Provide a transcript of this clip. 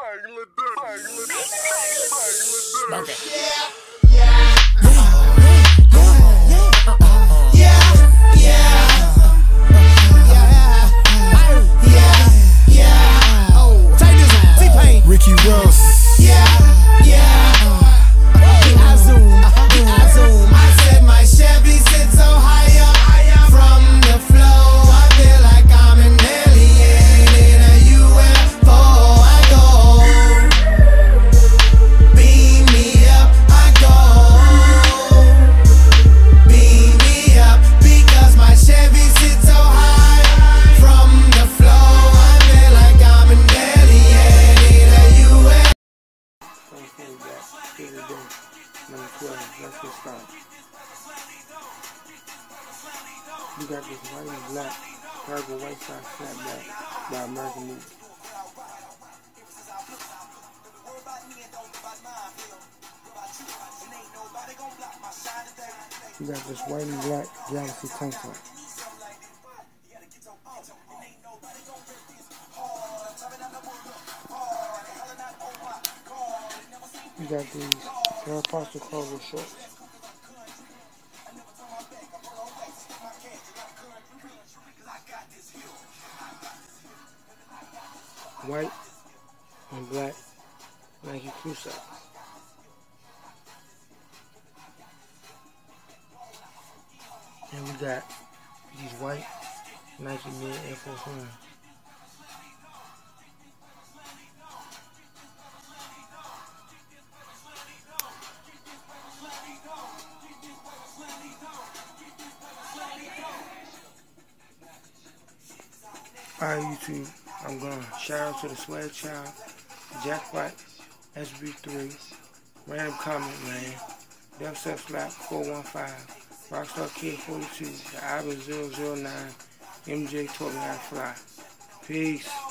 Smoke it. Ricky Ross. I said my Chevy sits so high up from the floor. I feel like I'm an alien in a UFO. I go, beam me up. I go, beam me up because my Chevy sits so high from the floor. I feel like I'm an alien in a UFO. Number 12, let's get started. We got this white and black cargo Whitesox Snapback by American Mid. We got this white and black Galaxy Tanktop. We got these Aeropostale cargo shorts. White and black Nike Whitesox. And we got these white Nike Mid AF1. Alright, YouTube, I'm gone. Shout out to the Swag Child, Jackpot, SB3, Random Comment Man, Dubstep Slap 415, Rockstar Kid 42, the Album 009, MJ 29 Fly. Peace.